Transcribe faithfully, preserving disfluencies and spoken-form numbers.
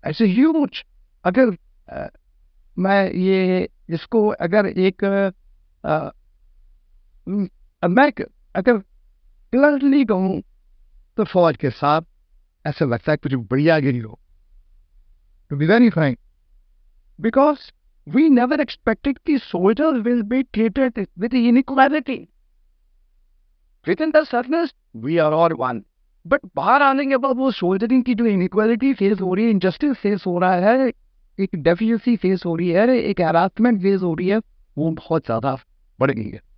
ऐसे ह्यूज। अगर अ, मैं ये इसको अगर एक अ, म, मैं अगर क्लियरली कहूँ तो फौज के साथ ऐसा लगता है कुछ बढ़िया गिरी हो, to be very frank, because we never expected कि soldiers will be treated with inequality. Within the service, we are all one. But बाहर आने के बाद वो सोल्जरिंग की जो इनइक्वालिटी फेस हो रही है, इंजस्टिस फेस हो रहा है, एक डेफिशिएंसी फेस हो रही है, एक हैरासमेंट फेस हो रही है, वो बहुत ज़्यादा बढ़ गई है।